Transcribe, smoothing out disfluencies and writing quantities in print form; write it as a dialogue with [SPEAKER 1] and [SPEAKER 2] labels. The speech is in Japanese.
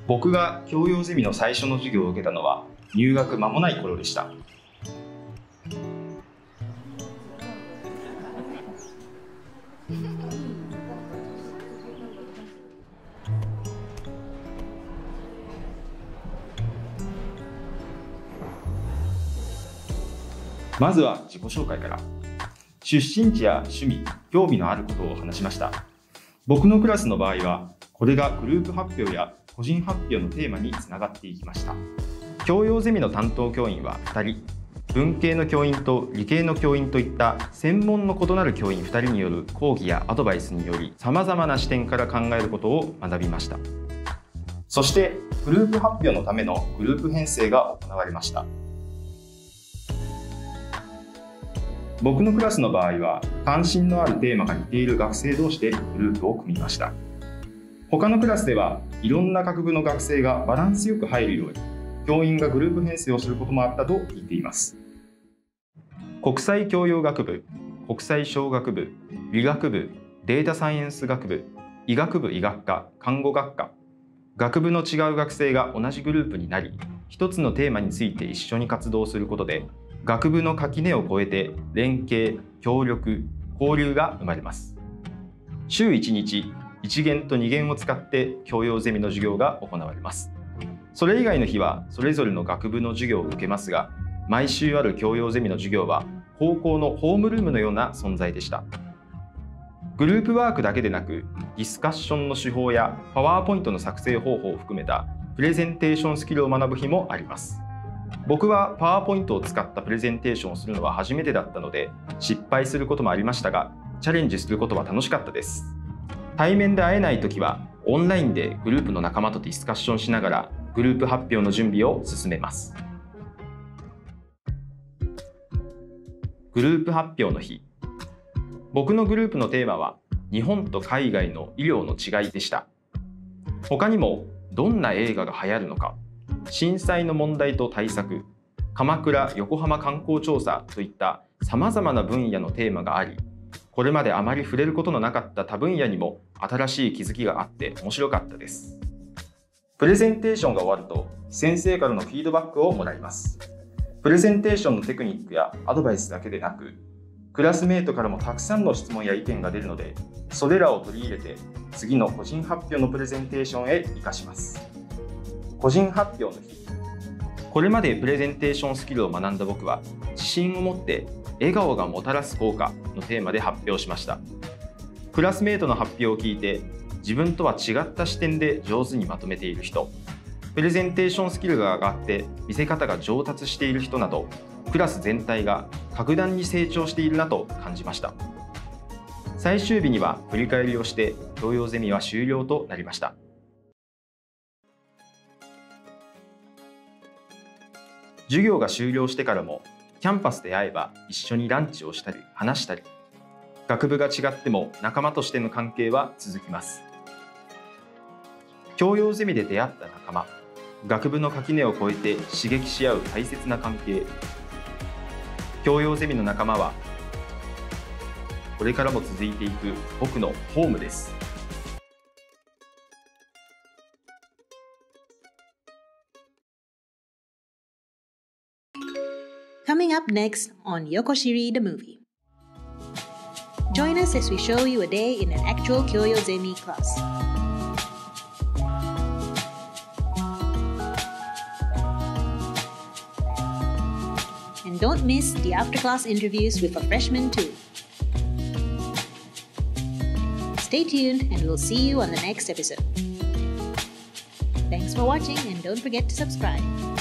[SPEAKER 1] 僕が教養ゼミの最初の授業を受けたのは入学間もない頃でした。まずは自己紹介から。出身地や趣味、興味のあることを話しました。僕のクラスの場合は、これがグループ発表や個人発表のテーマにつながっていきました。教養ゼミの担当教員は2人、文系の教員と理系の教員といった専門の異なる教員2人による講義やアドバイスにより、様々な視点から考えることを学びました。そして、グループ発表のためのグループ編成が行われました。僕のクラスの場合は、関心のあるテーマが似ている学生同士でグループを組みました。他のクラスではいろんな学部の学生がバランスよく入るように、教員がグループ編成をすることもあったと聞いています。国際教養学部、国際小学部、理学部、データサイエンス学部、医学部医学科、看護学科、学部の違う学生が同じグループになり、一つのテーマについて一緒に活動することで、学部の垣根を越えて連携、協力、交流が生まれます。週1日、1限と2限を使って教養ゼミの授業が行われます。それ以外の日はそれぞれの学部の授業を受けますが、毎週ある教養ゼミの授業は高校のホームルームのような存在でした。グループワークだけでなく、ディスカッションの手法やパワーポイントの作成方法を含めたプレゼンテーションスキルを学ぶ日もあります。僕はパワーポイントを使ったプレゼンテーションをするのは初めてだったので、失敗することもありましたが、チャレンジすることは楽しかったです。対面で会えないときは、オンラインでグループの仲間とディスカッションしながら、グループ発表の準備を進めます。グループ発表の日。僕のグループのテーマは、日本と海外の医療の違いでした。他にも、どんな映画が流行るのか、震災の問題と対策、鎌倉・横浜観光調査といった様々な分野のテーマがあり、これまであまり触れることのなかった他分野にも新しい気づきがあって面白かったです。プレゼンテーションが終わると先生からのフィードバックをもらいます。プレゼンテーションのテクニックやアドバイスだけでなく、クラスメートからもたくさんの質問や意見が出るので、それらを取り入れて次の個人発表のプレゼンテーションへ活かします。個人発表の日。これまでプレゼンテーションスキルを学んだ僕は、自信を持って笑顔がもたらす効果のテーマで発表しました。クラスメートの発表を聞いて、自分とは違った視点で上手にまとめている人、プレゼンテーションスキルが上がって見せ方が上達している人など、クラス全体が格段に成長しているなと感じました。最終日には振り返りをして、教養ゼミは終了となりました。授業が終了してからも、キャンパスで会えば一緒にランチをしたり話したり、学部が違っても仲間としての関係は続きます。教養ゼミで出会った仲間、学部の垣根を越えて刺激し合う大切な関係。教養ゼミの仲間は、これからも続いていく僕のホームです。
[SPEAKER 2] Coming up next on Yokoshiri the Movie. Join us as we show you a day in an actual Kyoyo Zemi class. And don't miss the after-class interviews with our freshmen too. Stay tuned and we'll see you on the next episode. Thanks for watching and don't forget to subscribe.